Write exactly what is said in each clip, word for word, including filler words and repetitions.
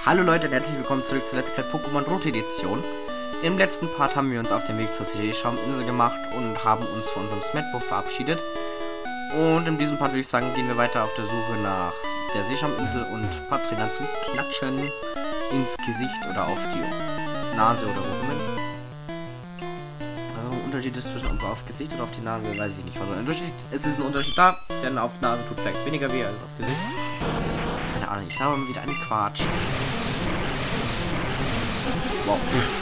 Hallo Leute und herzlich willkommen zurück zur Let's Play Pokémon Rote Edition. Im letzten Part haben wir uns auf den Weg zur Seeschauminsel gemacht und haben uns von unserem Smetbo verabschiedet. Und in diesem Part würde ich sagen, gehen wir weiter auf der Suche nach der Seeschauminsel und ein paar Trainer zum Klatschen ins Gesicht oder auf die Nase oder wo immer. Also ein Unterschied ist zwischen auf Gesicht oder auf die Nase, weiß ich nicht. Also ein Unterschied, es ist ein Unterschied da, denn auf Nase tut vielleicht weniger weh als auf Gesicht. Keine Ahnung, ich habe mal wieder einen Quatsch. Wow.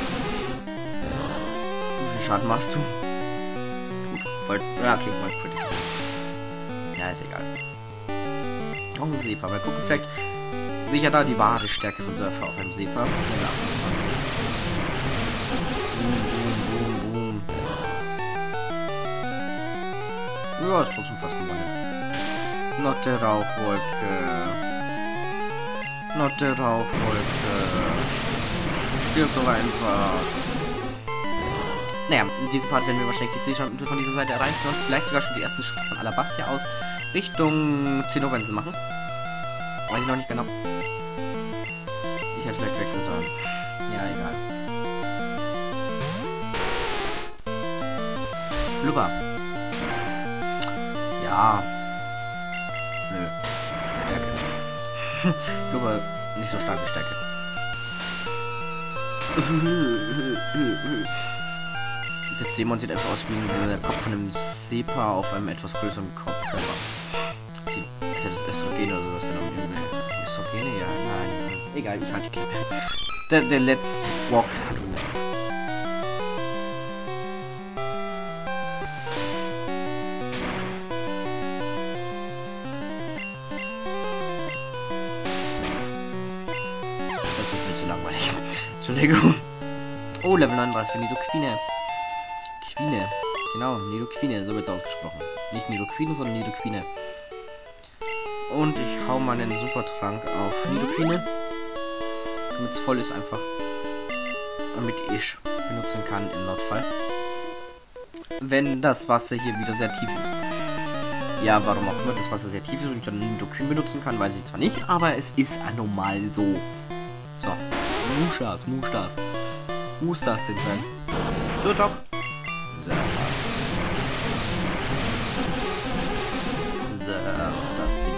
Wie viel Schaden machst du? Gut, wollt, ja, okay, wollt Critic. Ja, ist egal. Noch ein Sepa. Mal gucken, vielleicht sicher da die wahre Stärke von Surfer auf einem Sepa. Boom, boom, boom, boom. Ja, ist trotzdem fast gewonnen. Noch der Rauchwolke. Noch der Rauchwolke. Stirb doch einfach. Naja, in diesem Part werden wir wahrscheinlich die Seeschauminsel von dieser Seite erreichen und vielleicht sogar schon die ersten Schritte von Alabastia aus Richtung Zinnoberinsel machen. Weiß ich noch nicht genau. Ich hätte vielleicht wechseln sollen. Ja, egal. Blubber. Ja. Nö. Stärke. Blubber nicht so stark wie Stärke. Das Seemon sieht einfach aus wie der Kopf von einem Sepa auf einem etwas größeren Kopf. Ist ja das Östrogen oder sowas genommen? Östrogene? Ja, nein. Egal, ich halte die Klappe. Der, der Let's Walk Through. Das ist mir zu langweilig. Entschuldigung. Oh, Level neununddreißig für Nidoquine. Quine. Genau, Nidoquine, so wird es ausgesprochen. Nicht Nidoquine, sondern Nidoquine. Und ich hau meinen Supertrank auf Nidoquine. Damit es voll ist einfach. Damit ich benutzen kann im Notfall. Wenn das Wasser hier wieder sehr tief ist. Ja, warum auch immer das Wasser sehr tief ist und ich dann Nidoquine benutzen kann, weiß ich zwar nicht, aber es ist anormal so. So. Muschas, Muschas. Muss das denn sein? So, doch. Surfer. Surf das Ding.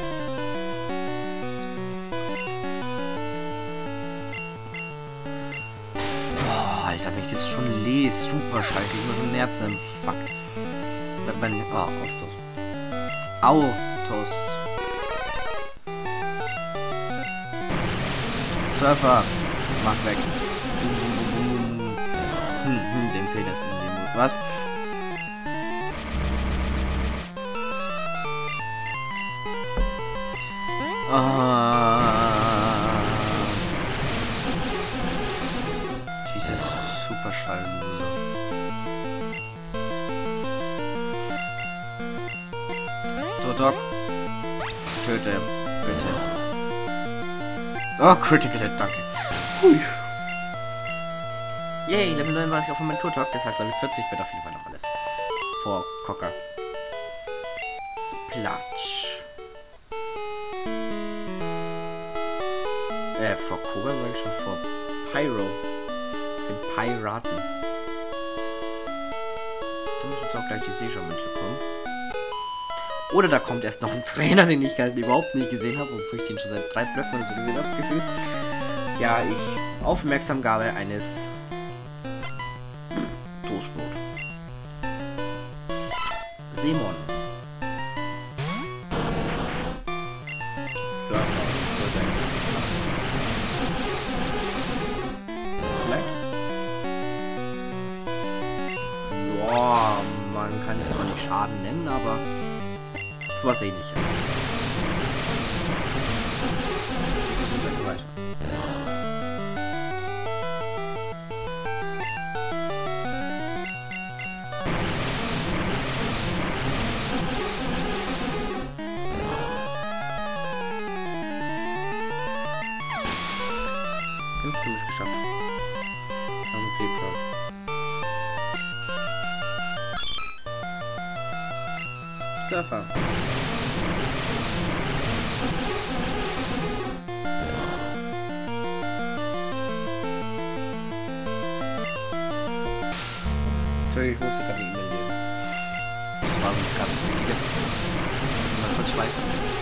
Boah, Alter, wenn ich das schon lese, super scheiße, ich immer so ein Herzinfarkt. Wenn, oh, Austos. Autos. Surfer. Mach weg. Hm, hm, den Fehler ist in dem was? Ah. Dieses Superschall. So, Doc. Töte, bitte. Oh, Critical Hit, danke. Hui. Yay, Level neununddreißig auf meinem Turtok, das heißt Level vierzig wird auf jeden Fall noch alles. Vor Cocker. Platsch. Äh, vor Koga sag ich schon, vor Pyro. Den Piraten. Da muss jetzt auch gleich die Seeschauminsel kommen. Oder da kommt erst noch ein Trainer, den ich halt überhaupt nicht gesehen habe, obwohl ich den schon seit drei Blöcken oder so gesehen habe, gefühlt. Ja, ich Aufmerksamgabe eines Seemon. Boah, man kann es zwar nicht Schaden nennen, aber sowas ähnliches. Weiter. fünf geschafft. Am Sepa. Surfer. Entschuldigung, ich musste gerade eine E-Mail lesen. Das war so ganz wichtiges. Mal kurz schweißen.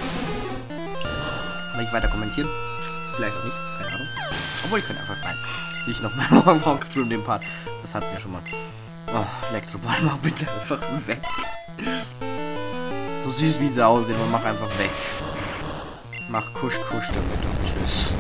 Will ich weiter kommentieren? Vielleicht auch nicht, keine Ahnung. Obwohl, ich könnte einfach rein. Nicht nochmal morgen morgen den Part. Das hatten wir schon mal. Oh, Elektroball, mach bitte einfach weg. So süß wie sie aussehen, aber mach einfach weg. Mach kusch kusch damit und tschüss.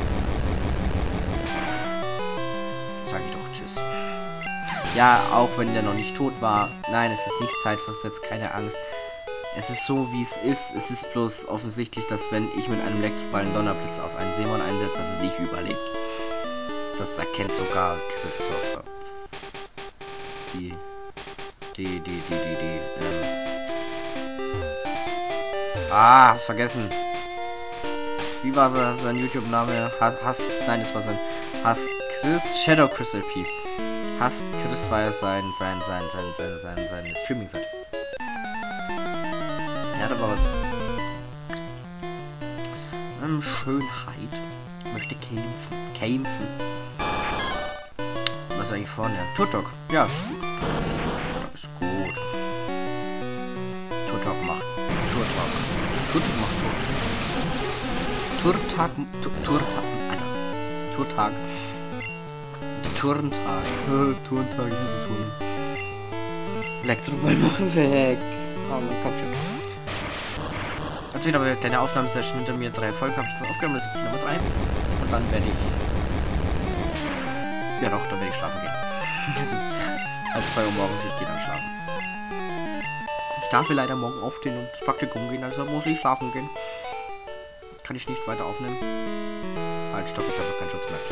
Sag ich doch tschüss. Ja, auch wenn der noch nicht tot war. Nein, es ist nicht zeitversetzt, keine Angst. Es ist so, wie es ist. Es ist bloß offensichtlich, dass wenn ich mit einem Elektroball einen Donnerblitz auf einen Seemon einsetze, dass es nicht überlebt. Das erkennt sogar Christopher. Die, die, die, die, die, die, ähm. Ah, vergessen. Wie war das sein YouTube-Name? Hast, nein, das war sein, Hast Chris, Shadow Chris L P. Hast Chris war ja sein, sein, sein, sein, sein, sein, seine Streaming-Seite. Ja, da war was. Ähm, Schönheit. Möchte kämpfen. Kämpfen. Was ist eigentlich vorne? Turtok. Ja, ist gut. Turtok ist gut. Turtok macht. Turtok. Turtok macht Turtok. Turtag. Turtag. Alter. Turtag. Turntag. Turntag, ich muss tun. Elektroball machen weg. Oh, mein Kopfschiff. Als wieder eine kleine Aufnahmesession hinter mir. Drei Folgen habe ich schon aufgenommen. Das ist jetzt Nummer drei. Und dann werde ich. Ja doch, dann werde ich schlafen gehen. Es ist halb zwei Uhr morgens, ich gehe dann schlafen. Ich darf hier leider morgen aufstehen und ins Praktikum gehen, also muss ich schlafen gehen. Kann ich nicht weiter aufnehmen. Halt, stopp, ich habe keinen Schutz mehr.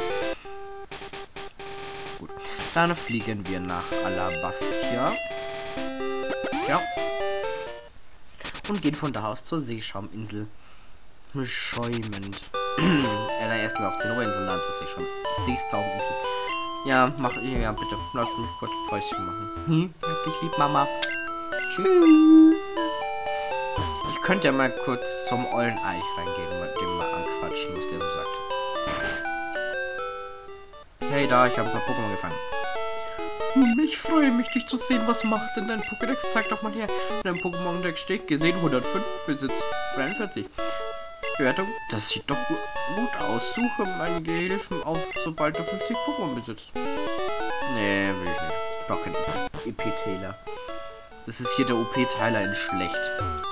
Gut. Dann fliegen wir nach Alabastia. Ja. Und gehen von da aus zur Seeschauminsel. Schäumend. Ja, erstmal auf den Inseln, dann ist es schon. Seeschauminsel. Ja, mach ich, ja bitte. Lass mich kurz Päuschen machen. Hm? Hab dich lieb, Mama. Tschüss. Ich könnte ja mal kurz zum ollen Eich reingehen, mit dem mal anquatschen, was der so sagt. Hey da, ich habe ein paar Pokémon gefangen. Hm, ich freue mich, dich zu sehen. Was macht denn dein Pokédex? Zeig doch mal her. In deinem Pokémon-Deck steht gesehen hundertfünf, Besitz dreiundvierzig. Bewertung, das sieht doch gut, gut aus. Suche meine Gehilfen auf, sobald du fünfzig Pokémon besitzt. Nee, will ich nicht. Ich brauche keinen E P-Teiler. Das ist hier der O P-Teiler in schlecht.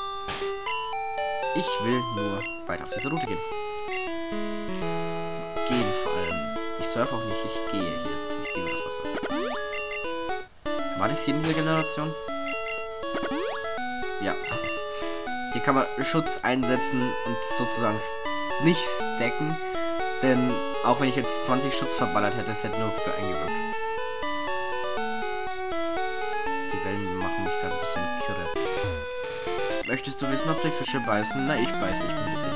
Ich will nur weiter auf diese Route gehen. Gehen vor allem. Ich surfe auch nicht, ich gehe hier. Ich gehe über das Wasser. War das hier in dieser Generation? Ja. Hier kann man Schutz einsetzen und sozusagen nicht stacken. Denn auch wenn ich jetzt zwanzig Schutz verballert hätte, es hätte nur für eingewirkt. Die Wellen machen mich gerade ein bisschen kirre. Möchtest du wissen, ob die Fische beißen? Na, ich beiße, ich bin bissig.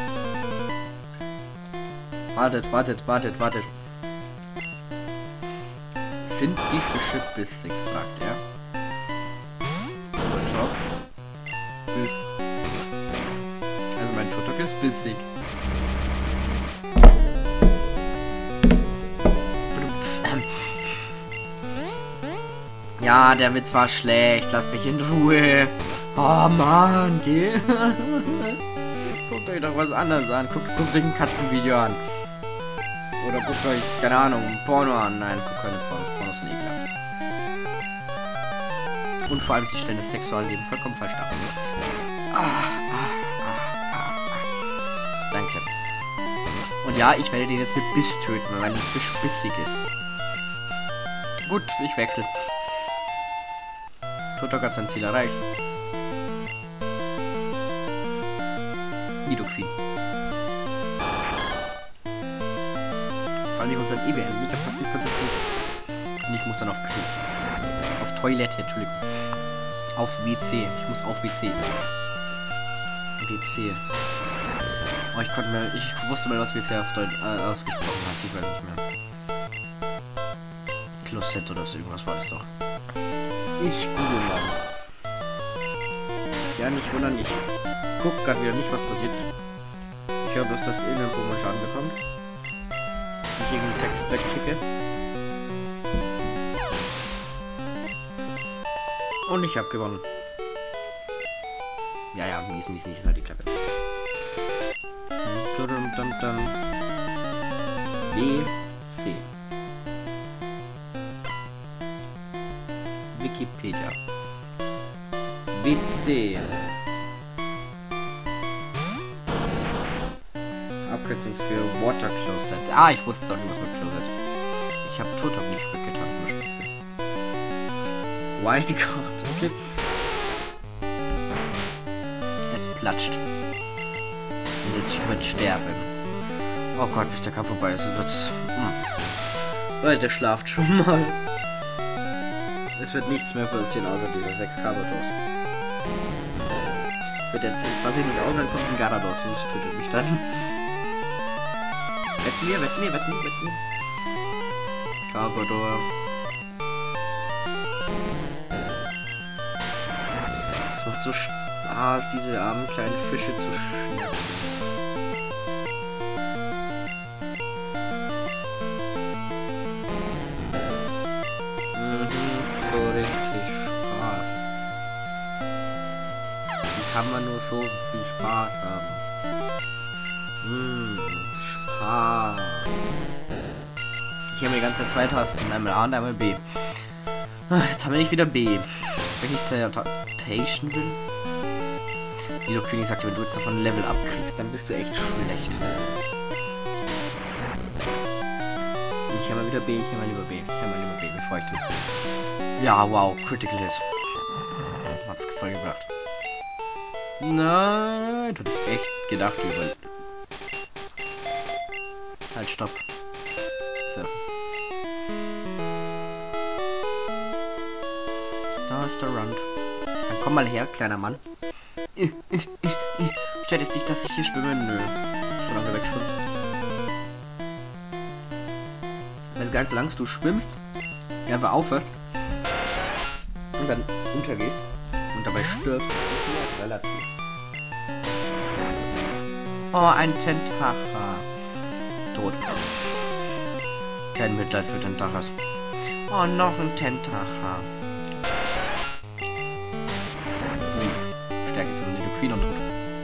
Wartet, wartet, wartet, wartet. Sind die Fische bissig? Fragt er. Turtok. Biss. Also mein Turtok ist bissig. Ja, der Witz war schlecht. Lass mich in Ruhe. Oh Mann, geh. Guckt euch doch was anderes an. Guckt, guckt euch ein Katzenvideo an. Oder guckt euch, keine Ahnung, ein Porno an. Nein, guckt keine Pornos. Pornos sind ekelhaft. Und vor allem, sie stellen das Sexualleben vollkommen falsch dar. Ah, ah, ah, ah, ah. Danke. Und ja, ich werde den jetzt mit Biss töten, weil ein Fisch bissig ist. Gut, ich wechsle. Turtok hat sein Ziel erreicht. Nidoqueen. Vor allem, ich muss dann E B M. Ich hab fast nicht konzentriert. Und ich muss dann auf Klo. Auf Toilette, Entschuldigung. Auf W C. Ich muss auf W C. W C. Oh, ich konnte mir. Ich wusste mal, was W C auf Deutsch äh, ausgesprochen hat. Ich weiß nicht mehr. Klosett oder so irgendwas war das doch. Ich google mal. Ja, nicht wundern, ich guck gerade wieder nicht, was passiert. Ich höre bloß, dass irgendein Pokémon Schaden bekommt. Ich irgendeinen Text wegklicke. Und ich habe gewonnen. Ja, ja, mies, mies, mies, halt die Klappe. B, C. Wikipedia. W C. Abkürzung für Water Closet. Ah, ich wusste doch nicht, was mit Closet. Ich habe tot auf nicht getan. Wildcard. Okay. Es platscht. Und jetzt ich würde sterben. Oh Gott, bis der Kampf vorbei ist. Das, hm. Leute, schlaft schon mal. Es wird nichts mehr passieren, außer diese sechs Carbados. Wird jetzt was ich nicht auf, dann kommt ein Garados und das tötet mich dann. Wetten wir, wetten wir, wetten wir, wetten wir. Carbador. Es macht so Spaß, diese armen kleinen Fische zu schnitzen. Kann man nur so viel Spaß haben. Mmh, Spaß. Ich habe die ganze Zeit zwei Tasten, einmal A und einmal B. Jetzt haben wir nicht wieder B. Wenn ich Teleportation will. Wie der König sagte, wenn du jetzt davon Level abkriegst, dann bist du echt schlecht. Ich habe mal wieder B, ich habe mal lieber B, ich habe mal lieber B, bevor ich das. Ja, wow, Critical Hit. Hat's voll gebracht. Nein, du hast echt gedacht über. Halt, stopp. So. Da ist der Rund. Dann komm mal her, kleiner Mann. Stellt es dich, dass ich hier schwimme? Nö. So lange wegschwimmst. Wenn ganz lang du schwimmst, einfach aufhörst und dann untergehst und dabei stirbst, ist das relativ. Oh, ein Tentacha. Tot. Kein Mitleid für Tentachas. Oh, noch ein Tentacha. Hm. Stärke für Nido Queen und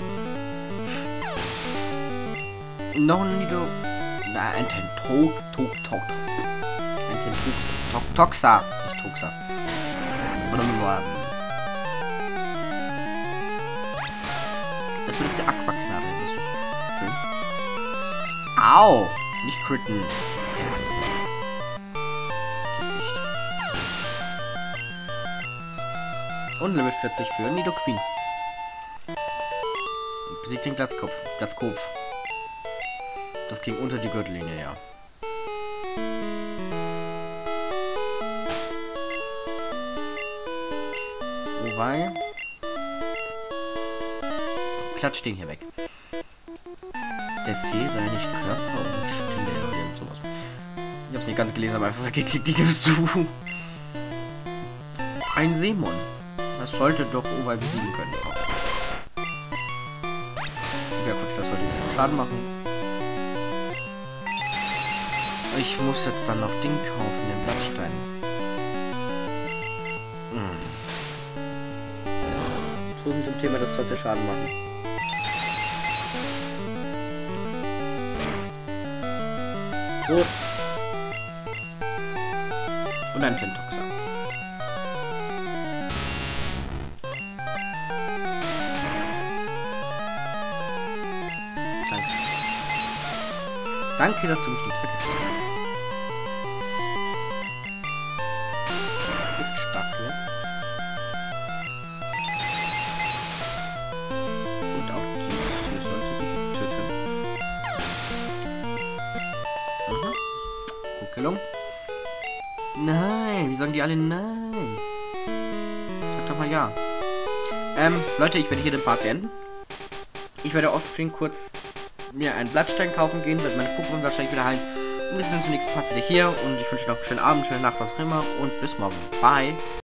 tot. Noch ein Nido. Na, ein Tentok. Tok, Tok. Ein Tentok. Tok, Toxa. Nicht Toxa. Oder nur. Das wird jetzt die Aquaknarre. Au! Nicht critten. Und Level vierzig für Nido Queen. Besiegt den Glatzkopf. Glatzkopf. Das ging unter die Gürtellinie, ja. Wobei. Klatsch den hier weg. Der C sei nicht Körper und Stille oder irgend sowas. Ich hab's nicht ganz gelesen, aber einfach weggeklickt, die gibst du. Ein Seemon. Das sollte doch Owei besiegen können. Ja gut, das sollte nicht Schaden machen. Ich muss jetzt dann noch Ding kaufen, den Blattstein. Hm. So mit dem Thema, das sollte Schaden machen. Gut. Und ein Tentoxa. Danke. Danke, dass du mich nicht vergessen hast. Giftstaffel. Und auch die hier sollte ich jetzt töten. Mhm. Gelungen. Nein, wie sagen die alle nein? Sag doch mal ja. Ähm, Leute, ich werde hier den Part beenden. Ich werde offscreen kurz mir einen Blattstein kaufen gehen, wird meine Pokémon wahrscheinlich wieder heilen. Und wir sehen uns im nächsten Part wieder hier und ich wünsche noch einen schönen Abend, schöne Nacht, was auch immer und bis morgen. Bye.